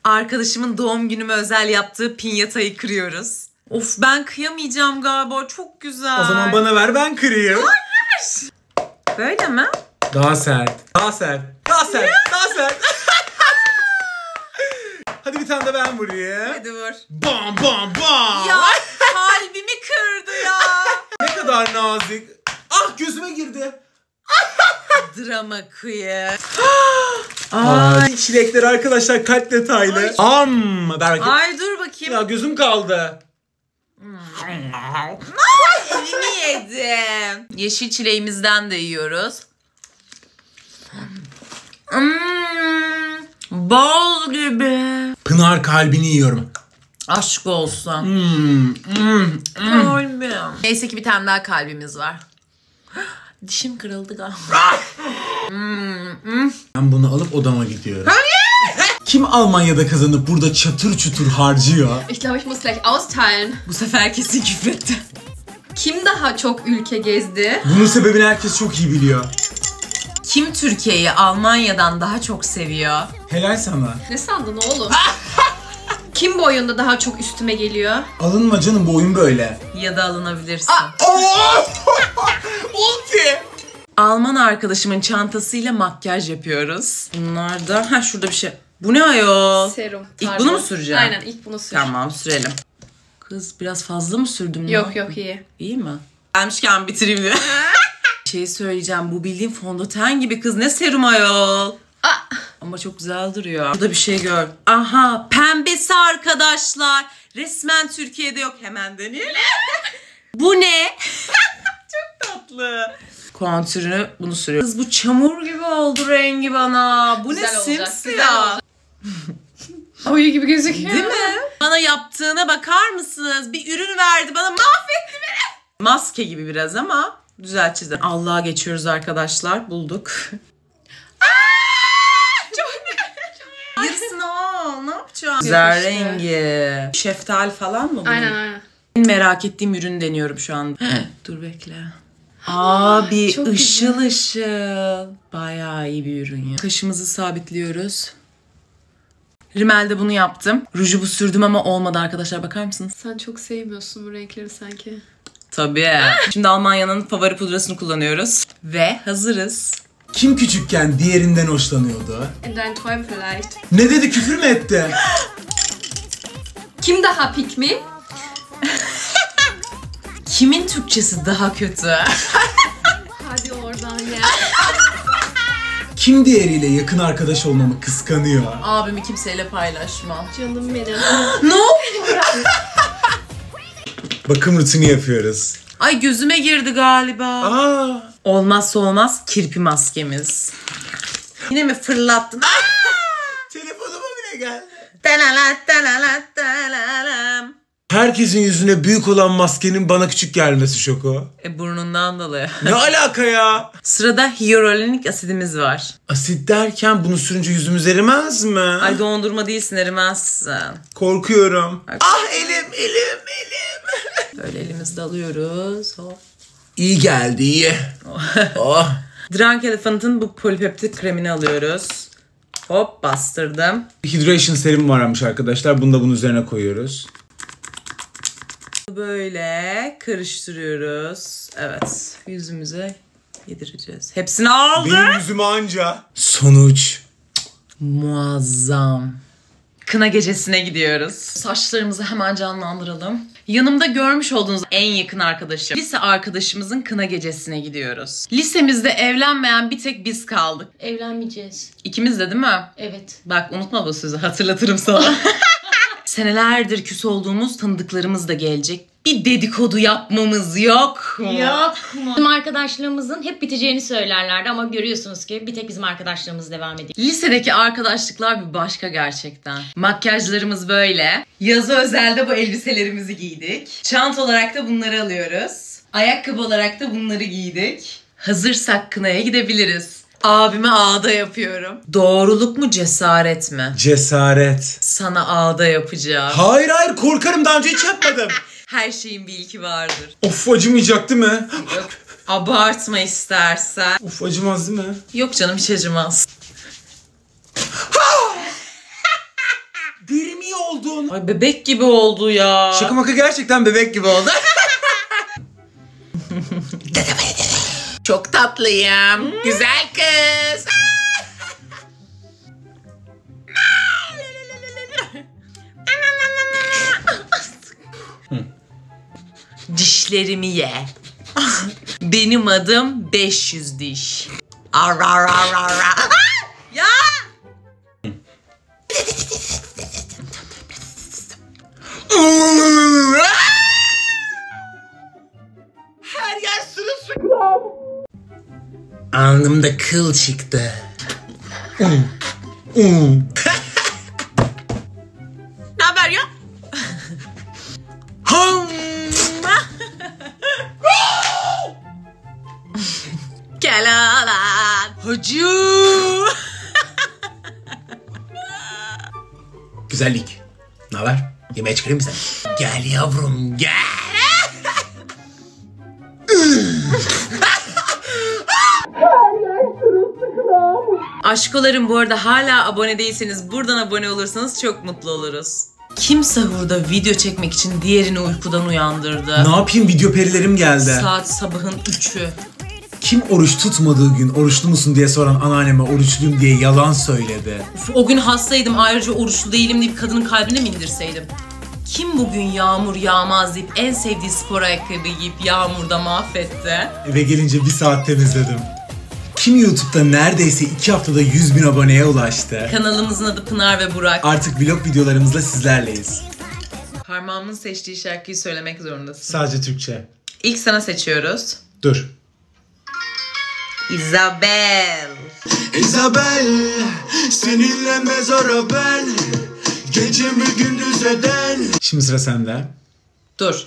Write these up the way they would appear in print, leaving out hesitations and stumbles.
Arkadaşımın doğum günüme özel yaptığı pinyatayı kırıyoruz. Of, ben kıyamayacağım galiba. Çok güzel. O zaman bana ver, ben kırayım. Hayır. Böyle mi? Daha sert. Daha sert. Daha sert. Daha sert. Hadi bir tane de ben vurayım. Hadi vur. Bam bam bam. Ya kalbimi kırdı ya. Ne kadar nazik. Ah, gözüme girdi. Drama queen. Ay, çilekler arkadaşlar, kalp detaylı. Ay. Belki. Ay dur bakayım. Ya gözüm kaldı. Elimi yedim. Yeşil çileğimizden de yiyoruz. Bal gibi. Pınar kalbini yiyorum. Aşk olsun. Kalbim. Neyse ki bir tane daha kalbimiz var. Dişim kırıldı galiba. Ben bunu alıp odama gidiyorum. Kim Almanya'da kazanıp burada çatır çutur harcıyor? Ich glaube, ich muss gleich austeilen. Bu sefer kesin küfretti. Kim daha çok ülke gezdi? Bunun sebebini herkes çok iyi biliyor. Kim Türkiye'yi Almanya'dan daha çok seviyor? Helal sana. Ne sandın oğlum? Kim bu oyunda daha çok üstüme geliyor? Alınma canım, bu oyun böyle. Ya da alınabilirsin. Ulti. Alman arkadaşımın çantasıyla makyaj yapıyoruz. Bunlar da... şurada bir şey. Bu ne ayol? Serum. İlk bunu mu süreceğim? Aynen, ilk bunu sür. Tamam, sürelim. Kız biraz fazla mı sürdüm? Yok yok, iyi. İyi mi? Gelmişken bitireyim diye. Şey söyleyeceğim, bu bildiğin fondöten gibi kız, ne serum ayol. Ama çok güzel duruyor. Burada bir şey gör. Aha, pembesi arkadaşlar. Resmen Türkiye'de yok. Hemen deneyelim. Bu ne? Çok tatlı. Kontürünü bunu sürüyor. Kız bu çamur gibi oldu rengi bana. Bu Güzel ne, olacak, simsiyah. Oyu gibi gözüküyor. Değil mi? Bana yaptığına bakar mısınız? Bir ürün verdi bana, mahvetti beni. Maske gibi biraz ama güzel çizdim. Allah'a geçiyoruz arkadaşlar. Bulduk. Yarısını al. Ne yapacağım? Güzel işte. rengi. Şeftali falan mı bu? Aynen. En merak ettiğim ürün deniyorum şu an. Dur bekle. Abi çok ışıl ışıl. Bayağı iyi bir ürün ya. Kaşımızı sabitliyoruz. Rimel'de bunu yaptım. Ruju bu sürdüm ama olmadı arkadaşlar, bakar mısınız? Sen çok sevmiyorsun bu renkleri sanki. Tabii. Şimdi Almanya'nın favori pudrasını kullanıyoruz. Ve hazırız. Kim küçükken diğerinden hoşlanıyordu? In deinen Träumen vielleicht. Ne dedi, küfür mü etti? Kim daha pick me? Kimin Türkçesi daha kötü? Hadi oradan ya. Kim diğeriyle yakın arkadaş olmamı kıskanıyor? Abimi kimseyle paylaşma. Canım benim. Ne oldu? Bakım rutini yapıyoruz. Ay gözüme girdi galiba. Olmazsa olmaz kirpi maskemiz. Yine mi fırlattın? Telefonuma bile geldi. Herkesin yüzüne büyük olan maskenin bana küçük gelmesi şoku. Burnundan dolayı. Ne alaka ya? Sırada hyaluronik asidimiz var. Asit derken bunu sürünce yüzümüz erimez mi? Ay dondurma değilsin, erimezsin. Korkuyorum. Bak. Ah, elim. Böyle elimizde alıyoruz. Hop. İyi geldi, iyi. Oh. Drunk Elephant'ın bu polipeptit kremini alıyoruz. Hop, bastırdım. Hydration serum varmış arkadaşlar. Bunu da bunun üzerine koyuyoruz. Böyle karıştırıyoruz. Evet, yüzümüze yedireceğiz. Hepsini aldım. Benim yüzüme anca. Sonuç. Muazzam. Kına gecesine gidiyoruz. Saçlarımızı hemen canlandıralım. Yanımda görmüş olduğunuz en yakın arkadaşım. Lise arkadaşımızın kına gecesine gidiyoruz. Lisemizde evlenmeyen bir tek biz kaldık. Evlenmeyeceğiz. İkimiz de değil mi? Evet. Bak unutma bu sözü, hatırlatırım sana. Senelerdir küs olduğumuz tanıdıklarımız da gelecek. Bir dedikodu yapmamız yok mu? Yok mu? Bizim arkadaşlığımızın hep biteceğini söylerlerdi ama görüyorsunuz ki bir tek bizim arkadaşlığımız devam ediyor. Lisedeki arkadaşlıklar bir başka gerçekten. Makyajlarımız böyle. Yazı özelde bu elbiselerimizi giydik. Çanta olarak da bunları alıyoruz. Ayakkabı olarak da bunları giydik. Hazırsak kınaya gidebiliriz. Abime ağda yapıyorum. Doğruluk mu cesaret mi? Cesaret. Sana ağda yapacağım. Hayır, korkarım, daha önce hiç yapmadım. Her şeyin bir ilki vardır. Of, acımayacak değil mi? Yok, abartma istersen. Of, acımaz değil mi? Yok canım, hiç acımaz. Deri mi oldun? Ay bebek gibi oldu ya. Şaka maka gerçekten bebek gibi oldu. Çok tatlıyım. Güzel kız. Dişlerimi ye. Benim adım 500 diş. Ya! Her yer sırılsıklam. Alnımda kıl çıktı. Ne haber ya? Kelalan. Hacı. Güzellik. Ne haber? Yemeğe çıkarayım mı sen? Gel yavrum gel. Aşkolarım, bu arada hala abone değilseniz buradan abone olursanız çok mutlu oluruz. Kim sahurda video çekmek için diğerini uykudan uyandırdı? Ne yapayım, video perilerim geldi. Saat sabahın 3'ü. Kim oruç tutmadığı gün oruçlu musun diye soran anneanneme oruçluyum diye yalan söyledi. O gün hastaydım, ayrıca oruçlu değilim deyip kadının kalbine mi indirseydim? Kim bugün yağmur yağmaz deyip en sevdiği spor ayakkabı giyip yağmurda mahvetti? Eve gelince 1 saat temizledim. Kim YouTube'da neredeyse 2 haftada 100.000 aboneye ulaştı? Kanalımızın adı Pınar ve Burak. Artık vlog videolarımızla sizlerleyiz. Parmağımın seçtiği şarkıyı söylemek zorundasın. Sadece Türkçe. İlk sana seçiyoruz. Dur. Isabel. Isabel, seninle mezara ben, gecemi gündüz eden. Şimdi sıra sende. Dur.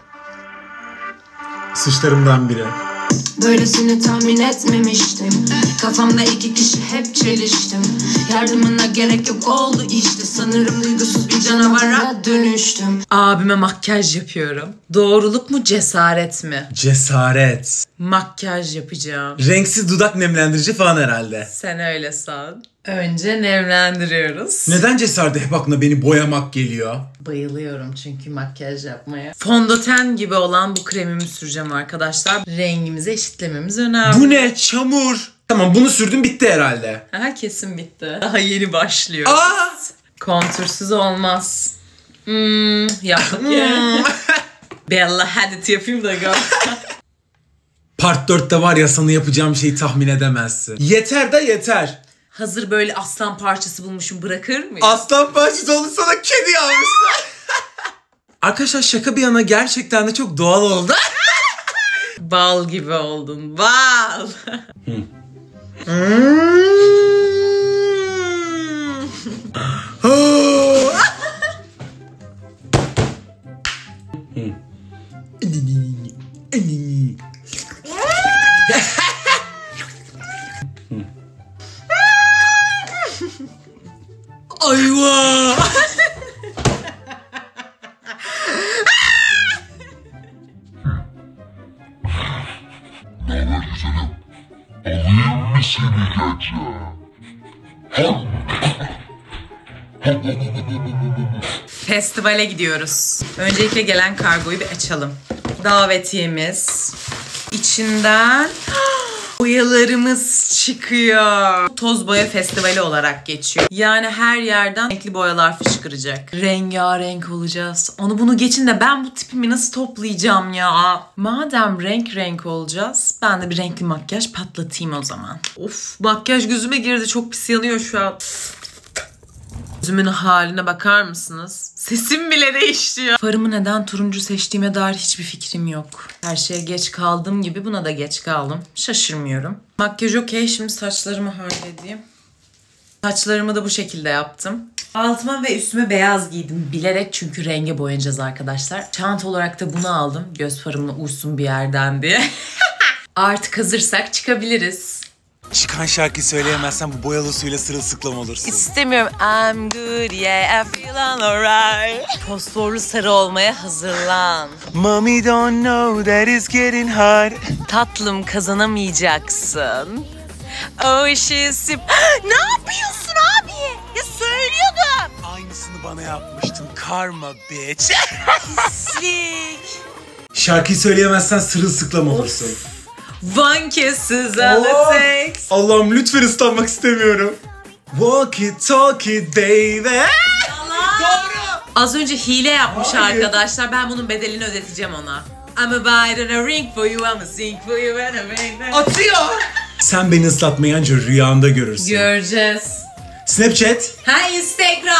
Suçlarımdan biri. Böylesini tahmin etmemiştim. Kafamda 2 kişi hep çeliştim. Yardımına gerek yok oldu işte. Sanırım duygusuz bir canavara dönüştüm. Abime makyaj yapıyorum. Doğruluk mu, cesaret mi? Cesaret. Makyaj yapacağım. Renksiz dudak nemlendirici falan herhalde. Sen öyle san. Önce nemlendiriyoruz. Neden cesarete hep aklına beni boyamak geliyor? Bayılıyorum çünkü makyaj yapmaya. Fondöten gibi olan bu kremimi süreceğim arkadaşlar. Rengimizi eşitlememiz önemli. Bu ne? Çamur. Tamam, bunu sürdüm, bitti herhalde. Ha, kesin bitti. Daha yeni başlıyoruz. Aa! Kontürsüz olmaz. Yaptık ya. Bella Hadid yapayım da gör. Part 4'te var ya, sana yapacağım şeyi tahmin edemezsin. Yeter de yeter. Hazır böyle aslan parçası bulmuşum, bırakır mıyım? Aslan parçası oldu, sana kedi almışlar. Arkadaşlar şaka bir yana gerçekten de çok doğal oldu. Bal gibi oldun. Bal. Ayva. Alayım mı seni gece? Festivale gidiyoruz. Öncelikle gelen kargoyu bir açalım. Davetiyemiz. İçinden boyalarımız çıkıyor. Toz boya festivali olarak geçiyor. Yani her yerden renkli boyalar fışkıracak. Rengarenk olacağız. Onu bunu geçin de ben bu tipimi nasıl toplayacağım ya? Madem renk olacağız, ben de bir renkli makyaj patlatayım o zaman. Of, makyaj gözüme girdi. Çok pis yanıyor şu an. Gözümün haline bakar mısınız? Sesim bile değişti ya. Farımı neden turuncu seçtiğime dair hiçbir fikrim yok. Her şeye geç kaldığım gibi buna da geç kaldım. Şaşırmıyorum. Makyaj okey, şimdi saçlarımı halledeyim. Saçlarımı da bu şekilde yaptım. Altıma ve üstüme beyaz giydim bilerek, çünkü renge boyanacağız arkadaşlar. Çanta olarak da bunu aldım. Göz farımla uysun bir yerden diye. Artık hazırsak çıkabiliriz. Çıkan şarkıyı söyleyemezsen bu boyalı suyla sırılsıklam olursun. İstemiyorum. I'm good, yeah, I feel alright. Fosforlu sarı olmaya hazırlan. Mommy don't know that it's getting hard. Tatlım, kazanamayacaksın. O işi ne yapıyorsun abi? Ya söylüyordum. Aynısını Bunu bana yapmıştın. Karma bitch. Pislik. Şarkıyı söyleyemezsen sırılsıklam olursun. One kiss is all it takes. Allah'ım lütfen ıslanmak istemiyorum. Walk it talk it baby. Doğru. Az önce hile yapmış Hayır. arkadaşlar. Ben bunun bedelini ödeteceğim ona. I'm a bite and a ring for you, I'm a sing for you and a ring. Atıyor. Sen beni ıslatmayı anca rüyanda görürsün. Göreceğiz. Snapchat. Ha Instagram.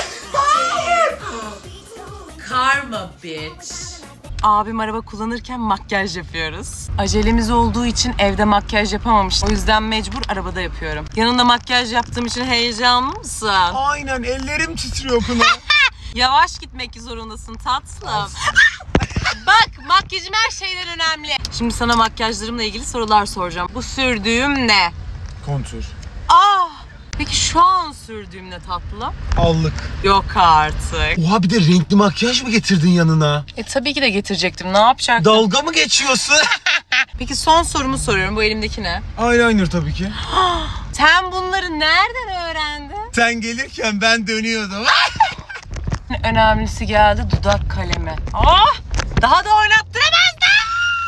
Karma bitch. Abim araba kullanırken makyaj yapıyoruz. Acelemiz olduğu için evde makyaj yapamamıştım. O yüzden mecbur arabada yapıyorum. Yanında makyaj yaptığım için heyecanlı mısın? Aynen ellerim titriyor Pınar. Yavaş gitmek zorundasın tatlım. Bak makyajım her şeyden önemli. Şimdi sana makyajlarımla ilgili sorular soracağım. Bu sürdüğüm ne? Kontür. Peki şu an sürdüğüm ne tatlım? Allık. Yok artık. Oha bir de renkli makyaj mı getirdin yanına? Tabii ki de getirecektim. Ne yapacaktım? Dalga mı geçiyorsun? Peki son sorumu soruyorum. Bu elimdeki ne? Eyeliner tabii ki. Sen bunları nereden öğrendin? Sen gelirken ben dönüyordum. Önemlisi geldi, dudak kalemi. Daha da oynattıramazdı.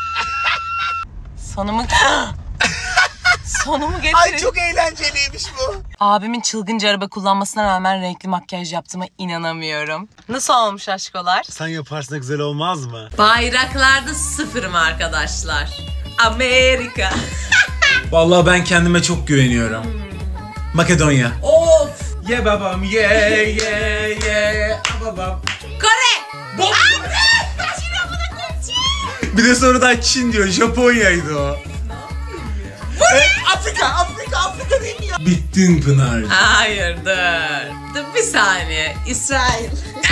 Sonumu getirin. Ay çok eğlenceliymiş bu. Abimin çılgınca araba kullanmasına rağmen renkli makyaj yaptığıma inanamıyorum. Nasıl olmuş aşkolar? Sen yaparsan güzel olmaz mı? Bayraklarda sıfırım arkadaşlar. Amerika. Vallahi ben kendime çok güveniyorum. Makedonya. Of. Ye babam ye babam. Kore. Bir de sonradan Çin diyor. Japonya'ydı o. Afrika değil mi ya? Bittin Pınar. Hayır dur. Bir saniye. İsrail.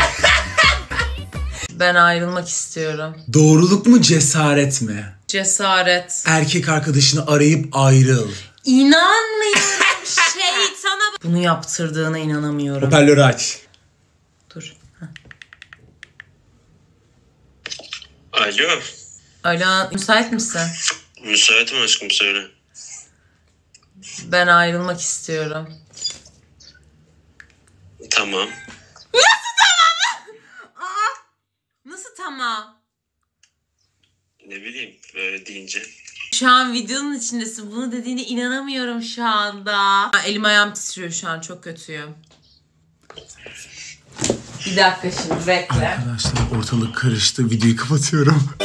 Ben ayrılmak istiyorum. Doğruluk mu cesaret mi? Cesaret. Erkek arkadaşını arayıp ayrıl. İnanmıyorum şeytana. Bunu yaptırdığına inanamıyorum. Hoparlörü aç. Dur. Alo. Alo, müsait misin? Müsaitim aşkım söyle. Ben ayrılmak istiyorum. Tamam. Nasıl tamam? Ne bileyim böyle deyince. Şu an videonun içindesin. Bunu dediğine inanamıyorum şu anda. Elim ayağım titriyor şu an. Çok kötüyüm. Bir dakika şimdi bekle. Arkadaşlar ortalık karıştı. Videoyu kapatıyorum.